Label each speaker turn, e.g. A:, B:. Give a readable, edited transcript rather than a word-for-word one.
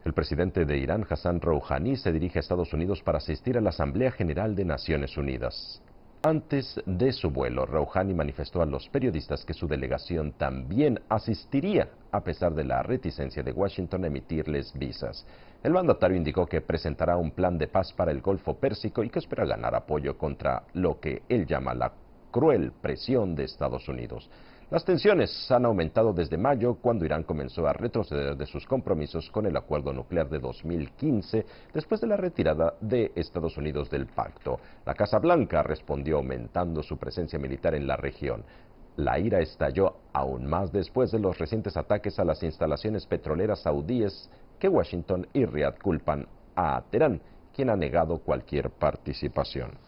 A: El presidente de Irán, Hassan Rouhani, se dirige a Estados Unidos para asistir a la Asamblea General de Naciones Unidas. Antes de su vuelo, Rouhani manifestó a los periodistas que su delegación también asistiría, a pesar de la reticencia de Washington a emitirles visas. El mandatario indicó que presentará un plan de paz para el Golfo Pérsico y que espera ganar apoyo contra lo que él llama la cruel presión de Estados Unidos. Las tensiones han aumentado desde mayo, cuando Irán comenzó a retroceder de sus compromisos con el acuerdo nuclear de 2015, después de la retirada de Estados Unidos del pacto. La Casa Blanca respondió aumentando su presencia militar en la región. La ira estalló aún más después de los recientes ataques a las instalaciones petroleras saudíes que Washington y Riad culpan a Teherán, quien ha negado cualquier participación.